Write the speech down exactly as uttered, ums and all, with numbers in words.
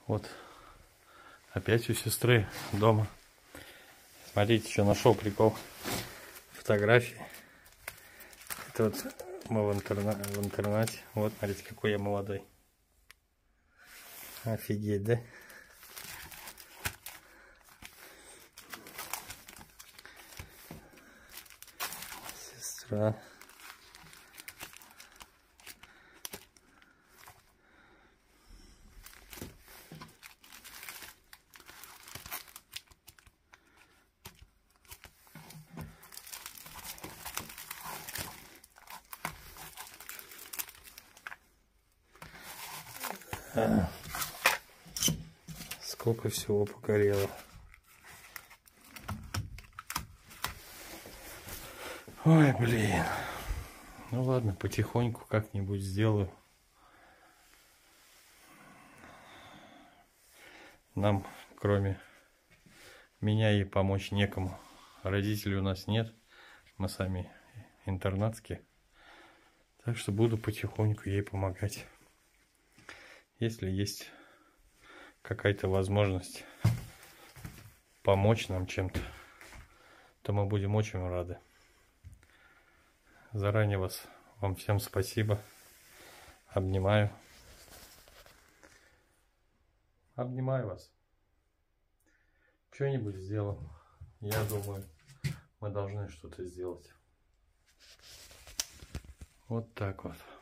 Вот. Опять у сестры дома. Смотрите, что нашел прикол. Фотографии. Это вот мы в, интерна... в интернате. Вот, смотрите, какой я молодой. Офигеть, да? Сестра. А, сколько всего погорело. Ой, блин. Ну ладно, потихоньку как-нибудь сделаю. Нам, кроме меня, ей помочь некому. Родителей у нас нет. Мы сами интернатские. Так что буду потихоньку ей помогать. Если есть какая-то возможность помочь нам чем-то, то мы будем очень рады. Заранее вас, вам всем спасибо. Обнимаю. Обнимаю вас. Что-нибудь сделаем. Я думаю, мы должны что-то сделать. Вот так вот.